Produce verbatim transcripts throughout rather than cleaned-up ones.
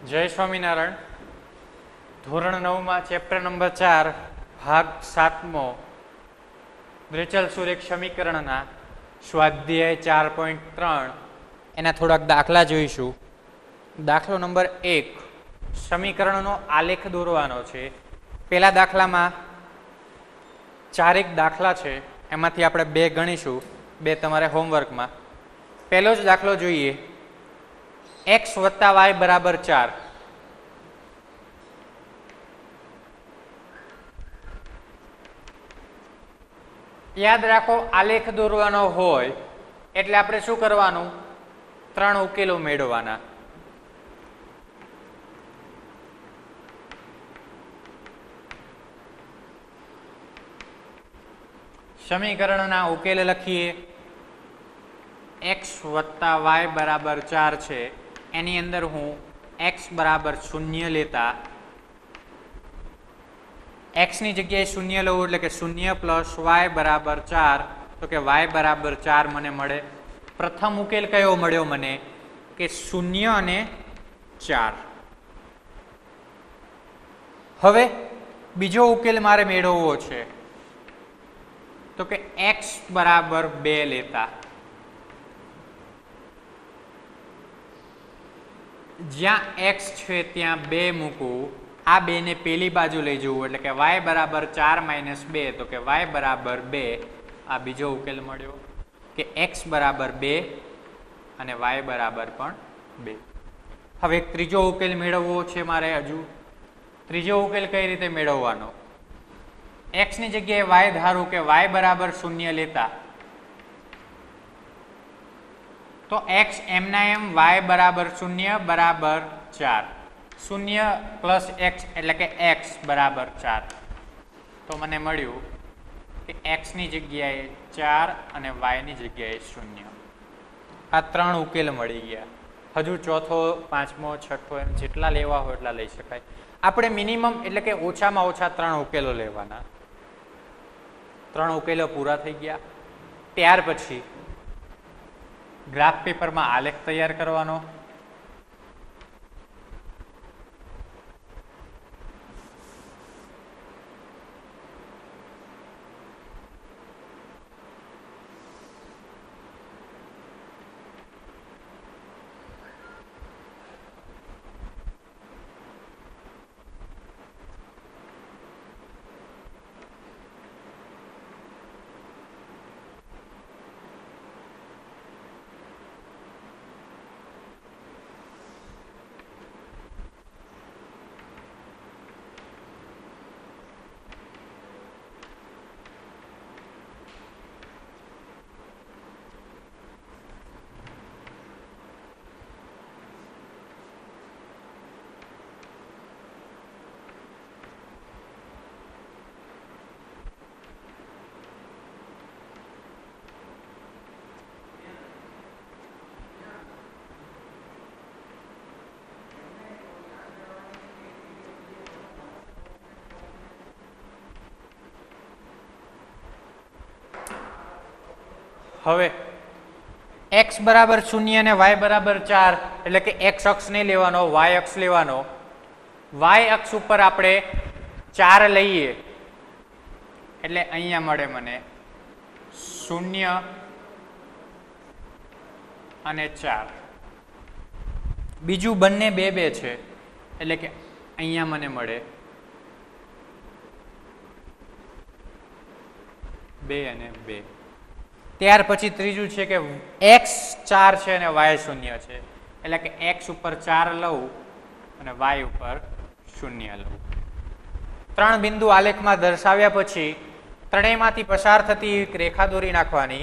જય સ્વામિનારાયણ. ધોરણ નવમાં ચેપ્ટર નંબર ચાર ભાગ સાતમો દ્વિચલ સુરેખ સમીકરણના સ્વાધ્યાય ચાર પોઈન્ટ ત્રણ એના થોડાક દાખલા જોઈશું. દાખલો નંબર એક, સમીકરણનો આલેખ દોરવાનો છે. પહેલા દાખલામાં ચારેક દાખલા છે, એમાંથી આપણે બે ગણીશું, બે તમારે હોમવર્કમાં. પહેલો જ દાખલો જોઈએ. એક્સ વત્તા વાય બરાબર ચાર. યાદ રાખો, આલેખ દોરવાનો હોય એટલે આપણે શું કરવાનું? ત્રણ ઉકેલો મેળવવાના. સમીકરણના ઉકેલ લખીએ. એક્સ વત્તા વાય બરાબર ચાર છે, એની અંદર હું એક્સ બરાબર શૂન્ય લેતા એક્સની જગ્યાએ શૂન્ય લઉં એટલે કે શૂન્ય પ્લસ વાય બરાબર ચાર, તો કે વાય બરાબર ચાર મને મળે. પ્રથમ ઉકેલ કયો મળ્યો મને? કે શૂન્ય અને ચાર. હવે બીજો ઉકેલ મારે મેળવવો છે, તો કે એક્સ બરાબર બે લેતા જ્યાં એક્સ છે ત્યાં બે મૂકવું, આ બે ને પેલી બાજુ લઈ જવું એટલે કે વાય બરાબર ચાર માઇનસ બે, તો કે વાય બરાબર બે. આ બીજો ઉકેલ મળ્યો કે એક્સ બરાબર બે અને વાય બરાબર પણ બે. હવે એક ત્રીજો ઉકેલ મેળવવો છે મારે. હજુ ત્રીજો ઉકેલ કઈ રીતે મેળવવાનો? એક્સ ની જગ્યાએ વાય ધારું કે વાય બરાબર શૂન્ય લેતા તો એક્સ એમના એમ વાય બરાબર શૂન્ય બરાબર ચાર. શૂન્ય પ્લસ એક્સ એટલે કે એક્સ બરાબર ચાર. તો મને મળ્યું કે એક્સ ની જગ્યાએ ચાર અને વાય ની જગ્યાએ શૂન્ય. આ ત્રણ ઉકેલ મળી ગયા. હજુ ચોથો, પાંચમો, છઠ્ઠો એમ જેટલા લેવા હોય એટલા લઈ શકાય. આપણે મિનિમમ એટલે કે ઓછામાં ઓછા ત્રણ ઉકેલો લેવાના. ત્રણ ઉકેલો પૂરા થઈ ગયા. ત્યાર પછી ગ્રાફ પેપરમાં આલેખ તૈયાર કરવાનો. હવે એક્સ બરાબર શૂન્ય અને વાય બરાબર ચાર એટલે કે એક્સ અક્ષ નહીં લેવાનો, વાય અક્ષ લેવાનો. વાય અક્ષ ઉપર આપણે ચાર લઈએ એટલે અહીંયા મળે મને શૂન્ય અને ચાર. બીજું બંને બે બે છે એટલે કે અહીંયા મને મળે બે અને બે. ત્યાર પછી ત્રીજું છે કે એક્સ ચાર છે અને વાય શૂન્ય છે એટલે કે એક્સ ઉપર ચાર લઉં અને વાય ઉપર શૂન્ય લઉં. ત્રણ બિંદુ આલેખમાં દર્શાવ્યા પછી ત્રણેયમાંથી પસાર થતી એક રેખા દોરી નાખવાની.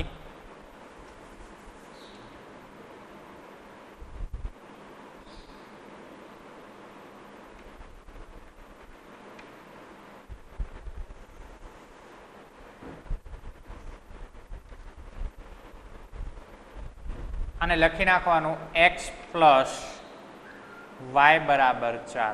અને લખી નાખવાનું એક્સ પ્લસ વાય બરાબર ચાર.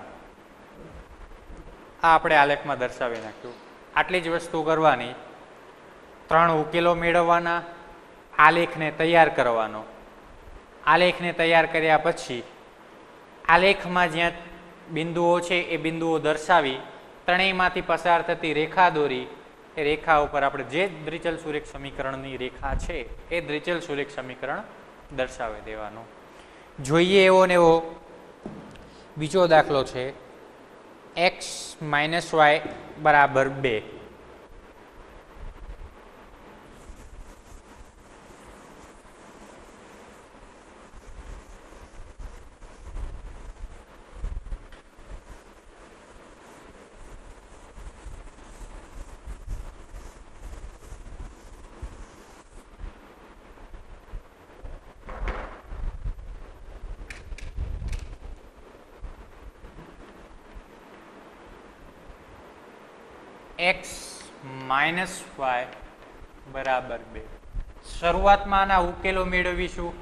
આ આપણે આલેખમાં દર્શાવી નાખ્યું. આટલી જ વસ્તુ કરવાની. ત્રણ ઉકેલો મેળવવાના, આલેખને તૈયાર કરવાનો. આલેખને તૈયાર કર્યા પછી આલેખમાં જ્યાં બિંદુઓ છે એ બિંદુઓ દર્શાવી ત્રણેયમાંથી પસાર થતી રેખા દોરી એ રેખા ઉપર આપણે જે દ્વિચલ સુરેખ સમીકરણની રેખા છે એ દ્વિચલ સુરેખ સમીકરણ દર્શાવી દેવાનું. જોઈએ એવો ને એવો બીજો દાખલો છે એક્સ માઇનસ વાય બરાબર બે. એક્સ માઇનસ વાય બરાબર બે. શરૂઆતમાં આના ઉકેલો મેળવીશું.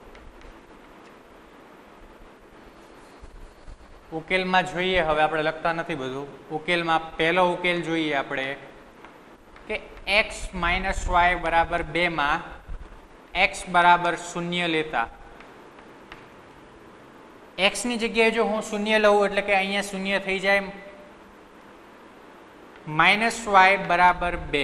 ઉકેલમાં જોઈએ, હવે આપણે લખતા નથી બધું. ઉકેલમાં પહેલો ઉકેલ જોઈએ આપણે કે એક્સ માઇનસ વાય બરાબર બે માં એક્સ બરાબર શૂન્ય લેતા એક્સ ની જગ્યાએ જો હું શૂન્ય લઉં એટલે કે અહીંયા શૂન્ય થઈ જાય માઇનસ વાય બરાબર બે.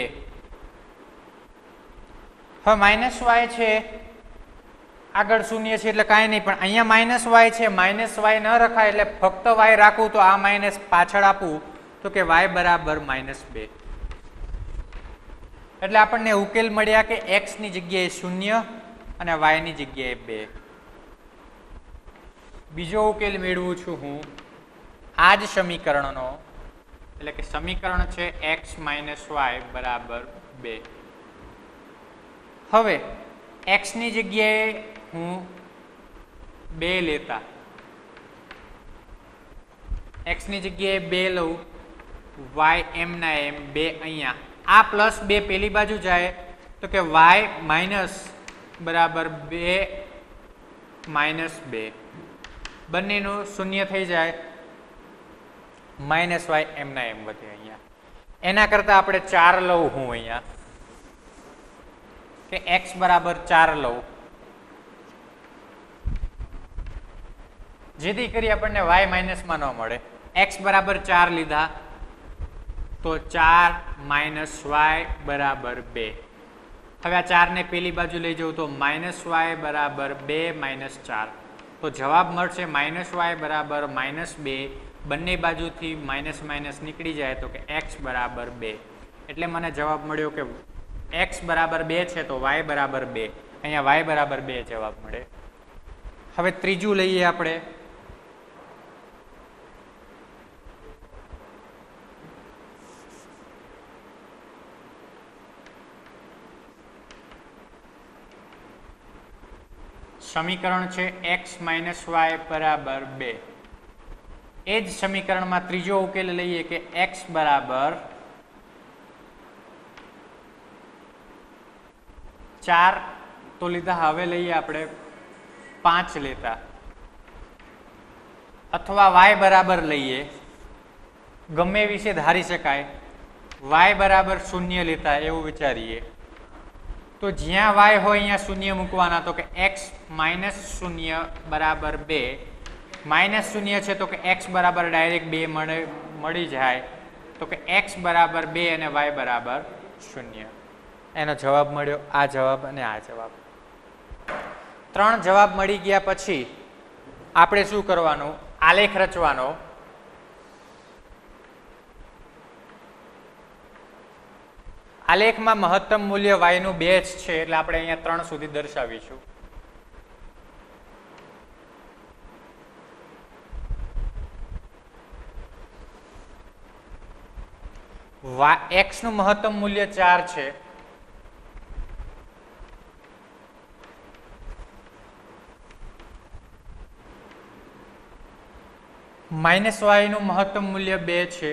હવે માઇનસ વાય છે આગળ શૂન્ય છે એટલે કાંઈ નહીં, પણ અહીંયા માઇનસ વાય છે, માઇનસ વાય ન રખાય એટલે ફક્ત વાય રાખવું તો આ માઇનસ પાછળ આપવું તો કે વાય બરાબર માઇનસ બે. એટલે આપણને ઉકેલ મળ્યા કે એક્સ ની જગ્યાએ શૂન્ય અને વાય ની જગ્યાએ બે. બીજો ઉકેલ મેળવું છું હું આ જ સમીકરણનો, એટલે કે સમીકરણ છે એક્સ માઇનસ વાય બરાબર બે. હવે એક્સ ની જગ્યાએ હું બે લેતા એક્સ ની જગ્યાએ બે લઉં, વાય એમ ના એમ બે અહીંયા, આ પ્લસ બે પેલી બાજુ જાય તો કે વાય માઇનસ બરાબર બે માઇનસ બે, બંનેનું શૂન્ય થઈ જાય, માઇનસ વાય એમ ના એમ વધે અહીંયા. એના કરતા આપણે ચાર લઉં હું અહીંયા કે એક્સ બરાબર ચાર લઉં, જેથી કરી આપણને વાય માઇનસમાં ન મળે. એક્સ બરાબર ચાર લીધા તો ચાર માઇનસ વાય બરાબર બે. હવે આ ચાર ને પેલી બાજુ લઈ જવું તો માઇનસ વાય બરાબર બે માઇનસ ચાર, તો જવાબ મળશે માઇનસ વાય બરાબર માઇનસ બે. બંને બાજુથી માઇનસ માઇનસ નીકળી જાય તો કે એક્સ બરાબર બે. એટલે મને જવાબ મળ્યો કે એક્સ બરાબર બે છે તો વાય બરાબર બે. અહીંયા વાય બરાબર બે જવાબ મળે. હવે ત્રીજું લઈએ આપણે. સમીકરણ છે એક્સ માઇનસ વાય બરાબર બે. એ જ સમીકરણમાં ત્રીજો ઉકેલ લઈએ કે એક્સ બરાબર ચાર તો લીધા, હવે લઈએ આપણે પાંચ લેતા, અથવા વાય બરાબર લઈએ, ગમે વિશે ધારી શકાય. વાય બરાબર શૂન્ય લેતા એવું વિચારીએ તો જ્યાં વાય હોય અહીંયા શૂન્ય મૂકવાના, તો કે એક્સ માઇનસ શૂન્ય બરાબર બે. માઇનસ શૂન્ય છે તો કે એક્સ બરાબર ડાયરેક્ટ બે મળે મળી જાય તો કે એક્સ બરાબર બે અને વાય બરાબર શૂન્ય. એનો જવાબ મળ્યો આ જવાબ અને આ જવાબ. ત્રણ જવાબ મળી ગયા પછી આપણે શું કરવાનું? આલેખ રચવાનો. આલેખમાં મહત્તમ મૂલ્ય વાય નું બે જ છે એટલે આપણે અહીંયા ત્રણ સુધી દર્શાવીશું. એક્સ નું મહત્તમ મૂલ્ય ચાર છે, માઇનસ વાય નું મહત્તમ મૂલ્ય બે છે,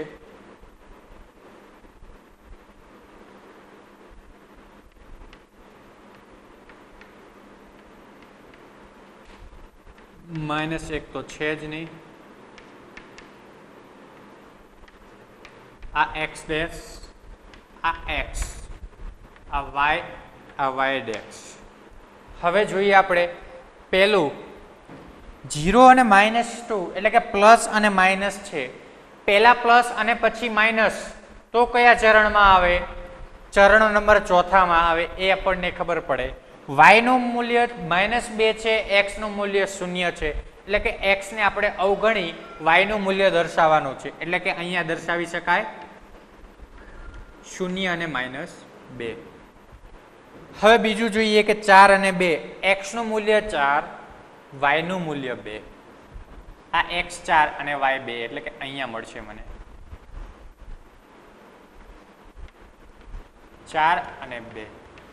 માઇનસ એક તો છે જ નહીં, આ એક્સ ડેશ, આ એક્સ, આ વાય, આ વાય ડેશ. હવે જોઈએ આપણે પહેલું જીરો અને માઇનસ ટુ એટલે કે પ્લસ અને માઇનસ છે, પહેલા પ્લસ અને પછી માઇનસ, તો કયા ચરણમાં આવે? ચરણ નંબર ચોથામાં આવે. એ આપણને ખબર પડે. વાય નું મૂલ્ય માઇનસ બે છે, એક્સ નું મૂલ્ય શૂન્ય છે, એટલે કે એક્સ ને આપણે અવગણી વાય નું મૂલ્ય દર્શાવવાનું છે, એટલે કે અહીંયા દર્શાવી શકાય શૂન્ય અને માઇનસ બે. હવે બીજું જોઈએ કે ચાર અને બે, એક્સ નું મૂલ્ય ચાર, વાય નું મૂલ્ય બે. આ એક્સ ચાર અને વાય બે એટલે કે અહીંયા મળશે મને ચાર અને બે.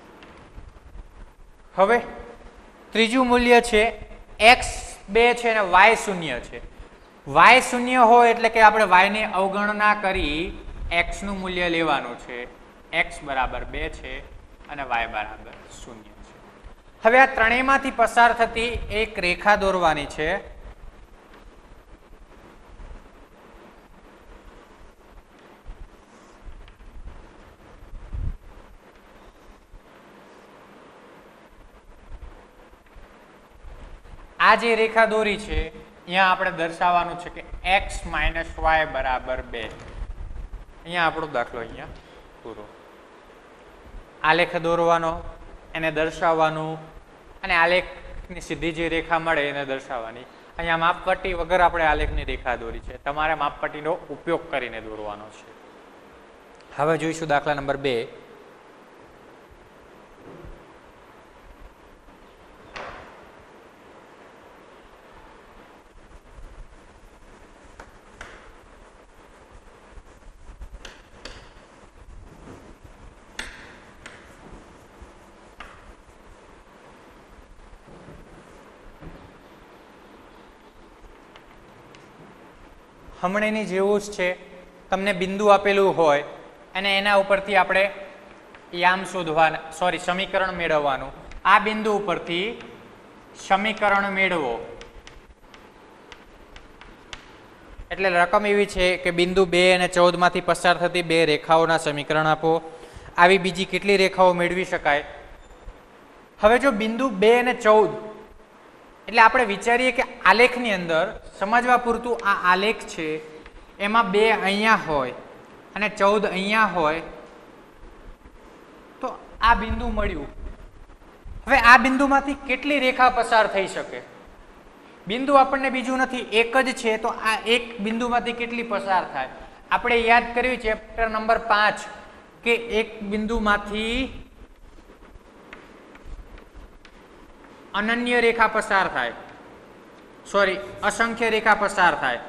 હવે ત્રીજું મૂલ્ય છે એક્સ બે છે અને વાય શૂન્ય છે. વાય શૂન્ય હોય એટલે કે આપણે વાય ની અવગણના કરી એક્સ નું મૂલ્ય લેવાનું છે. એક્સ બરાબર બે છે અને વાય બરાબર શૂન્ય છે. હવે આ ત્રણેયમાંથી પસાર થતી એક રેખા દોરવાની છે. આ જે રેખા દોરી છે અહીંયા આપણે દર્શાવવાનું છે કે એક્સ માઇનસ વાય બરાબર બે. અહીંયા આપણો દાખલો અહીંયા પૂરો. આલેખ દોરવાનો, એને દર્શાવવાનું, અને આલેખની સીધી જે રેખા મળે એને દર્શાવવાની. અહીંયા માપપટ્ટી વગર આપણે આલેખની રેખા દોરી છે, તમારે માપપટ્ટીનો ઉપયોગ કરીને દોરવાનો છે. હવે જોઈશું દાખલા નંબર બે. હમણાંની જેવું જ છે, તમને બિંદુ આપેલું હોય અને એના ઉપરથી આપણે યામ શોધવાના, સોરી સમીકરણ મેળવવાનું. આ બિંદુ ઉપરથી સમીકરણ મેળવો એટલે રકમ એવી છે કે બિંદુ બે અને ચૌદ માંથી પસાર થતી બે રેખાઓના સમીકરણ આપો. આવી બીજી કેટલી રેખાઓ મેળવી શકાય? હવે જો બિંદુ બે અને ચૌદ એટલે આપણે વિચારીએ કે આલેખની અંદર સમજવા પૂરતું આ આલેખ છે, એમાં બે અહીંયા હોય અને ચૌદ અહીંયા હોય, તો આ બિંદુ મળ્યું. હવે આ બિંદુમાંથી કેટલી રેખા પસાર થઈ શકે? બિંદુ આપણને બીજું નથી, એક જ છે, તો આ એક બિંદુમાંથી કેટલી પસાર થાય? આપણે યાદ કર્યું ચેપ્ટર નંબર પાંચ કે એક બિંદુમાંથી અનન્ય રેખા પસાર થાય, સોરી અસંખ્ય રેખા પસાર થાય.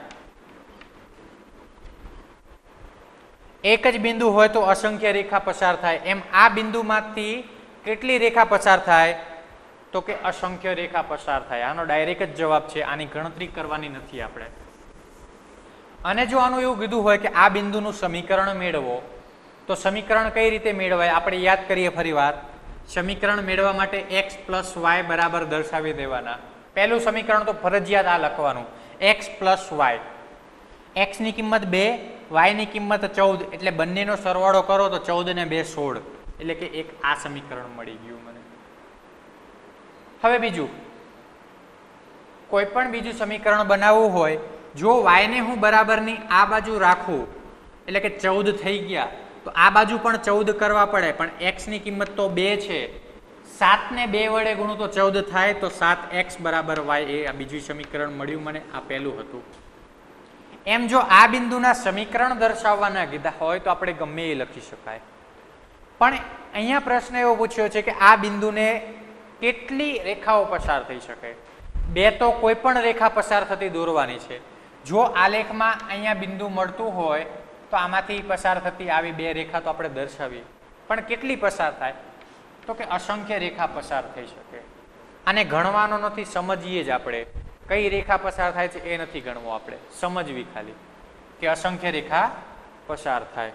એક જ બિંદુ હોય તો અસંખ્ય રેખા પસાર થાય. એમ આ બિંદુમાંથી કેટલી રેખા પસાર થાય? તો કે અસંખ્ય રેખા પસાર થાય. આનો ડાયરેક્ટ જ જવાબ છે, આની ગણતરી કરવાની નથી આપણે. અને જો આનું એવું કીધું હોય કે આ બિંદુનું સમીકરણ મેળવો, તો સમીકરણ કઈ રીતે મેળવાય? આપણે યાદ કરીએ ફરી વાર. સમીકરણ મેળવવા માટે એક્સ પ્લસ વાય બરાબર દર્શાવી દેવાના. પહેલું સમીકરણ તો ફરજિયાત આ લખવાનું, એક્સ પ્લસ વાય. એક્સ ની કિંમત બે, વાય ની કિંમત ચૌદ, એટલે બંનેનો સરવાળો કરો તો ચૌદ ને બે સોળ, એટલે કે એક આ સમીકરણ મળી ગયું મને. હવે બીજું કોઈ પણ બીજું સમીકરણ બનાવવું હોય, જો વાય ને હું બરાબરની આ બાજુ રાખું એટલે કે ચૌદ થઈ ગયા, તો આ બાજુ પણ ચૌદ કરવા પડે, પણ એક્સ ની કિંમત તો બે છે. સાત ને બે વડે ગુણું તો ચૌદ થાય, તો સાત એક્સ બરાબર વાય, એ આ બીજું સમીકરણ મળ્યું મને. આ પહેલું હતું. એમ જો આ બિંદુના સમીકરણ દર્શાવવાના કીધા હોય તો આપણે ગમે એ લખી શકાય. પણ અહીંયા પ્રશ્ન એવો પૂછ્યો છે કે આ બિંદુને કેટલી રેખાઓ પસાર થઈ શકે? બે તો કોઈ પણ રેખા પસાર થતી દોરવાની છે. જો આલેખમાં અહીંયા બિંદુ મળતું હોય તો આમાંથી પસાર થતી આવી બે રેખા તો આપણે દર્શાવીએ, પણ કેટલી પસાર થાય? તો કે અસંખ્ય રેખા પસાર થઈ શકે. આને ગણવાનો નથી, સમજીએ જ આપણે. કઈ રેખા પસાર થાય છે એ નથી ગણવું, આપણે સમજવી ખાલી કે અસંખ્ય રેખા પસાર થાય.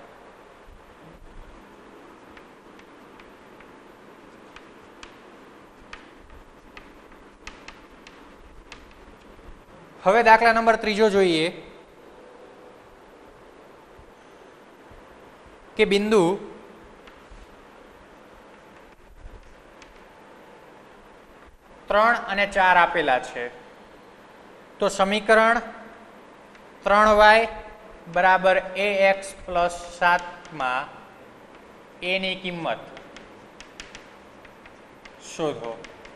હવે દાખલા નંબર ત્રીજો જોઈએ કે બિંદુ ત્રણ અને ચાર આપેલા છે. તો સમીકરણ ત્રણ વાય બરાબર એ એક્સ પ્લસ સાતમાં એની કિંમત શોધો.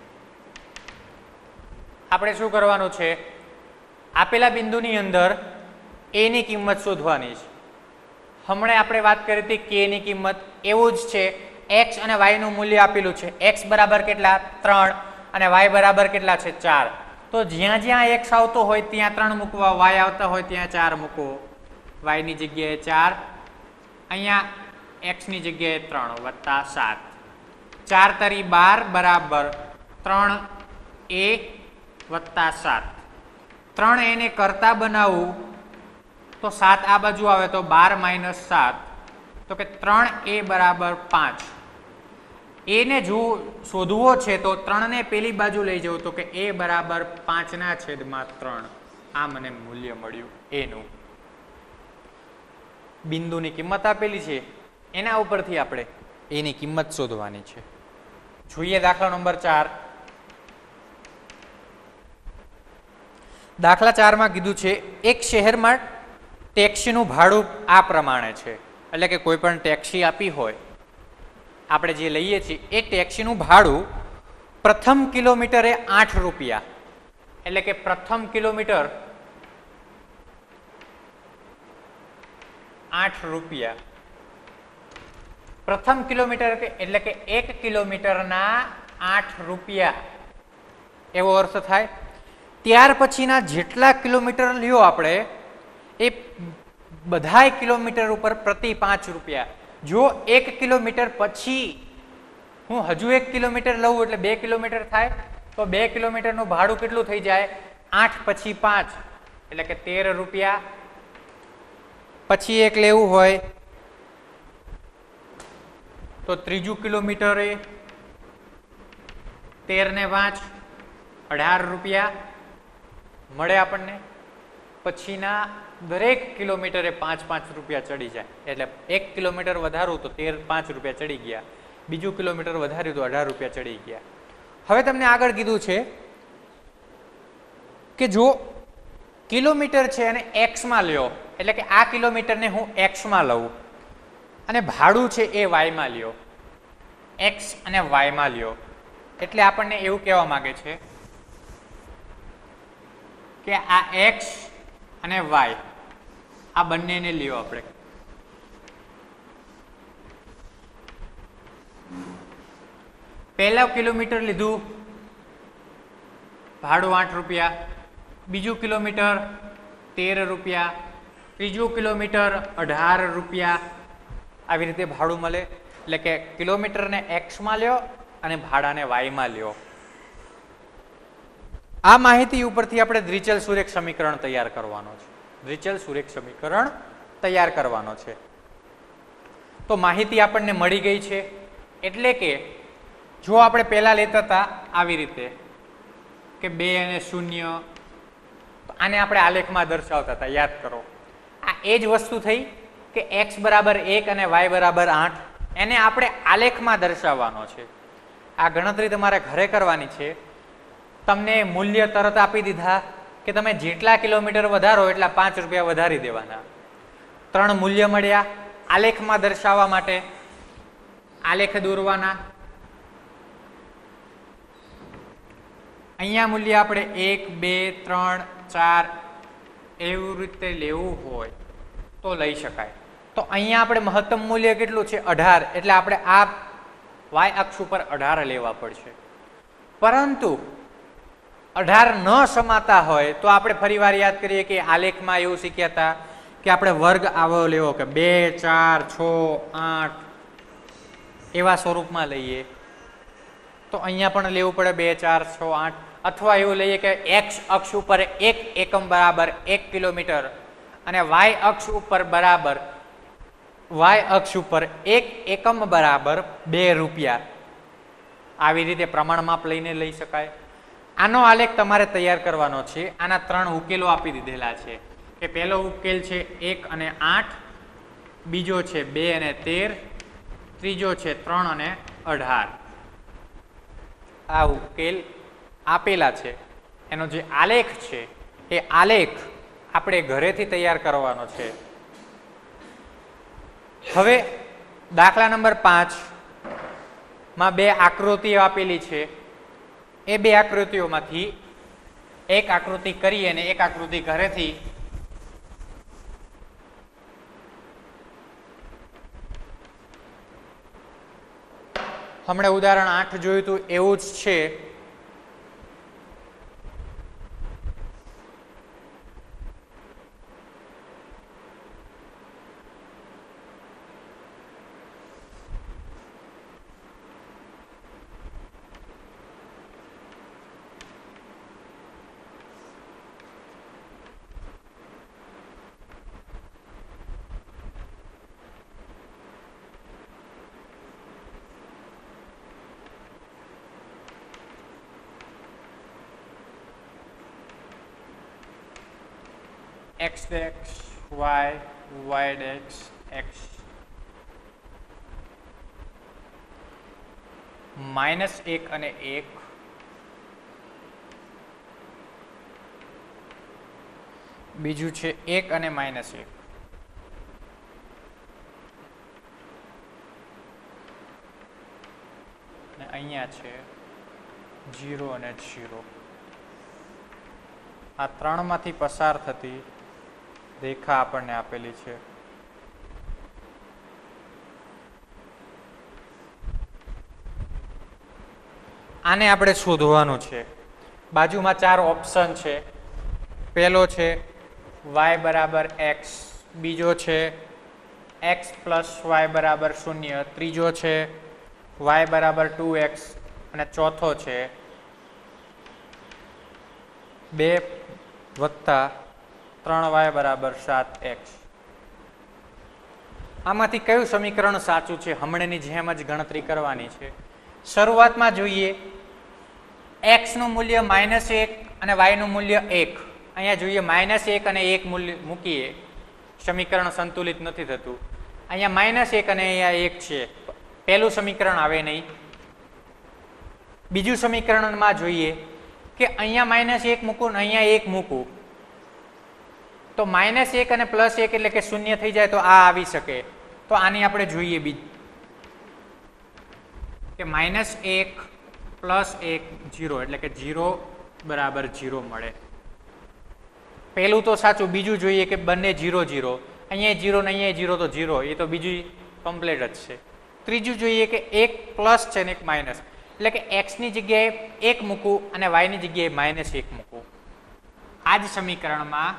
આપણે શું કરવાનું છે? આપેલા બિંદુની અંદર એની કિંમત શોધવાની છે. હમણાં આપણે વાત કરી હતી કે ની કિંમત, એવું જ છે. એક્સ અને વાય નું મૂલ્ય આપેલું છે. એક્સ બરાબર કેટલા? ત્રણ અને વાય બરાબર કેટલા છે? ચાર. તો જ્યાં જ્યાં એક્સ આવતો હોય ત્યાં ત્રણ મૂકવા, વાય આવતા હોય ત્યાં ચાર મૂકો. વાય ની જગ્યાએ ચાર, અહીંયા એક્સ ની જગ્યાએ ત્રણ વત્તા સાત. ચાર તરી બાર બરાબર ત્રણ એ વત્તા સાત. ત્રણ એને કરતા બનાવવું તો સાત આ બાજુ આવે તો બાર માઇનસ સાત, તો કે ત્રણ એ બરાબર પાંચ. એને જો શોધવો છે તો ત્રણ ને પેલી બાજુ લઈ જવું, તો કે એ બરાબર પાંચ ના છેદમાં ત્રણ. આ મને મૂલ્ય મળ્યું એનું. બિંદુની કિંમત આપેલી છે, એના ઉપરથી આપણે એની કિંમત શોધવાની છે. જોઈએ દાખલા નંબર ચાર. દાખલા ચારમાં કીધું છે એક શહેરમાં ટેક્સીનું ભાડું આ પ્રમાણે છે. એટલે કે કોઈ પણ ટેક્સી આપી હોય, આપણે જે લઈએ છીએ એ ટેક્સીનું ભાડું પ્રથમ કિલોમીટરે આઠ રૂપિયા. એટલે કે પ્રથમ કિલોમીટર આઠ રૂપિયા. પ્રથમ કિલોમીટર એટલે કે એક કિલોમીટરના આઠ રૂપિયા એવો અર્થ થાય. ત્યાર પછીના જેટલા કિલોમીટર લ્યો આપણે એ બધાય કિલોમીટર ઉપર પ્રતિ પાંચ રૂપિયા. જો એક કિલોમીટર પછી હું હજુ એક કિલોમીટર લઉં એટલે બે કિલોમીટર થાય, તો બે કિલોમીટરનું ભાડું કેટલું થઈ જાય? આઠ પછી પાંચ એટલે કે તેર રૂપિયા. પછી એક લેવું હોય તો ત્રીજું કિલોમીટરે તેર ને પાંચ અઢાર રૂપિયા મળે આપણને. પછીના દરેક કિલોમીટરે પાંચ પાંચ રૂપિયા ચડી જાય. એટલે એક કિલોમીટર વધારું તો તેર પાંચ રૂપિયા ચડી ગયા, બીજું કિલોમીટર વધાર્યું તો અઢાર રૂપિયા ચડી ગયા. હવે તમને આગળ કીધું છે કે જો કિલોમીટર છે અને એક્સમાં લ્યો, એટલે કે આ કિલોમીટરને હું એક્સમાં લઉં અને ભાડું છે એ વાયમાં લ્યો, એક્સ અને વાયમાં લ્યો. એટલે આપણને એવું કહેવા માંગે છે કે આ એક્સ અને વાય આ બંનેને લ્યો આપણે. પહેલા કિલોમીટર લીધું, ભાડું આઠ રૂપિયા. બીજું કિલોમીટર તેર રૂપિયા. ત્રીજું કિલોમીટર અઢાર રૂપિયા. આવી રીતે ભાડું મળે. એટલે કે કિલોમીટરને એક્સમાં લ્યો અને ભાડાને વાયમાં લ્યો. આ માહિતી ઉપરથી આપણે દ્વિચલ સુરેખ સમીકરણ તૈયાર કરવાનો છે. દ્વિચલ સુરેખ સમીકરણ તૈયાર કરવાનો છે. તો માહિતી આપણને મળી ગઈ છે. એટલે કે જો આપણે પહેલા લેતા હતા આવી રીતે કે બે અને શૂન્ય, આને આપણે આલેખમાં દર્શાવતા હતા, યાદ કરો. આ એ જ વસ્તુ થઈ કે એક્સ બરાબર એક અને વાય બરાબર આઠ, એને આપણે આલેખમાં દર્શાવવાનો છે. આ ગણતરી તમારે ઘરે કરવાની છે. તમને મૂલ્ય તરત આપી દીધા કે તમે જેટલા કિલોમીટર વધારો એટલા પાંચ રૂપિયા વધારી દેવાના. ત્રણ મૂલ્ય મળ્યા. આલેખમાં દર્શાવવા માટે આલેખ દોરવાના. અહીંયા મૂલ્ય આપણે એક બે ત્રણ ચાર એવી રીતે લેવું હોય તો લઈ શકાય. તો અહીંયા આપણે મહત્તમ મૂલ્ય કેટલું છે? અઢાર. એટલે આપણે આ વાય અક્ષ ઉપર અઢાર લેવા પડશે. પરંતુ અઢાર ન સમાતા હોય તો આપણે ફરી વાર યાદ કરીએ કે આલેખમાં એવું શીખ્યા હતા કે આપણે વર્ગ આવો લેવો કે બે ચાર છ આઠ એવા સ્વરૂપમાં લઈએ. તો અહીંયા પણ લેવું પડે બે ચાર છ આઠ. અથવા એવું લઈએ કે એક્સ અક્ષ ઉપર એક એકમ બરાબર એક કિલોમીટર અને વાય અક્ષ ઉપર બરાબર વાય અક્ષ ઉપર એક એકમ બરાબર બે રૂપિયા. આવી રીતે પ્રમાણ માપ લઈને લઈ શકાય. આનો આલેખ તમારે તૈયાર કરવાનો છે. આના ત્રણ ઉકેલો આપી દીધેલા છે કે પહેલો ઉકેલ છે એક અને આઠ, બીજો છે બે અને તેર, ત્રીજો છે ત્રણ અને અઢાર. આ ઉકેલ આપેલા છે. એનો જે આલેખ છે એ આલેખ આપણે ઘરેથી તૈયાર કરવાનો છે. હવે દાખલા નંબર પાંચ માં બે આકૃતિઓ આપેલી છે. એ બે આકૃતિઓમાંથી એક આકૃતિ કરી અને એક આકૃતિ ઘરેથી હમણાં ઉદાહરણ આઠ જોયું હતું એવું જ છે. x x y y x x minus એક અને એક બીજું છે એક અને માઇનસ એક અને અહીંયા છે જીરો અને જીરો. આ ત્રણમાંથી પસાર થતી રેખા આપણને આપેલી છે. આને આપણે શોધવાનું છે. બાજુમાં ચાર ઓપ્શન છે. પહેલો છે y બરાબર x, બીજો છે x પ્લસ વાય બરાબર શૂન્ય, ત્રીજો છે y બરાબર ટુ એક્સ અને ચોથો છે બે વત્તા ત્રણ વાય બરાબર સાત એક્સ. આમાંથી કયું સમીકરણ સાચું છે હમણાંની જેમ જ ગણતરી કરવાની છે. શરૂઆતમાં જોઈએ x નું મૂલ્ય માઇનસ એક અને y નું મૂલ્ય એક. અહીંયા જોઈએ માઇનસ એક અને એક મૂલ્ય મૂકીએ, સમીકરણ સંતુલિત નથી થતું. અહીંયા માઇનસ એક અને અહીંયા એક છે, પહેલું સમીકરણ આવે નહીં. બીજું સમીકરણમાં જોઈએ કે અહીંયા માઇનસ એક મૂકું ને અહીંયા એક મૂકું તો માઇનસ એક અને પ્લસ એક એટલે કે શૂન્ય થઈ જાય તો આ આવી શકે. તો આની આપણે જોઈએ બીજ કે માઇનસ એક પ્લસ એક જીરો એટલે કે જીરો બરાબર જીરો મળે. પહેલું તો સાચું. બીજું જોઈએ કે બંને જીરો જીરો, અહીંયા જીરો ને અહીંયા જીરો તો જીરો, એ તો બીજું કમ્પ્લીટ જ છે. ત્રીજું જોઈએ કે એક પ્લસ છે ને એક માઇનસ એટલે કે x ની જગ્યાએ એક મૂકું અને y ની જગ્યાએ માઇનસ એક મૂકું. આ જ સમીકરણમાં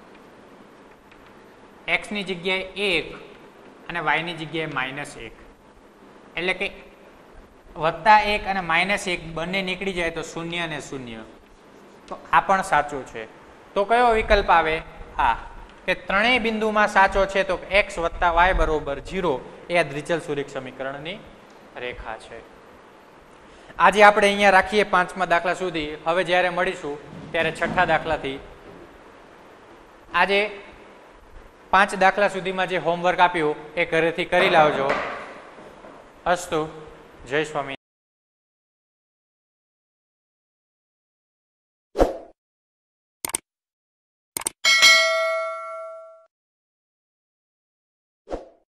x ની જગ્યાએ એક અને y ની જગ્યાએ માઇનસ એક એટલે કે વત્તા એક અને માઇનસ એક બંને નીકળી જાય તો શૂન્ય અને શૂન્ય. તો આ પણ સાચું છે. તો કયો વિકલ્પ આવે? હા, કે ત્રણેય બિંદુમાં સાચો છે તો x વત્તા વાય બરોબર જીરો એ આ દ્વિચલ-સુરેખ સમીકરણની રેખા છે. આજે આપણે અહીંયા રાખીએ પાંચમા દાખલા સુધી. હવે જ્યારે મળીશું ત્યારે છઠ્ઠા દાખલાથી. આજે પાંચ દાખલા સુધીમાં જે હોમવર્ક આપ્યું એ ઘરેથી કરી લાવજો. અસ્તુ. જય સ્વામિનારાયણ.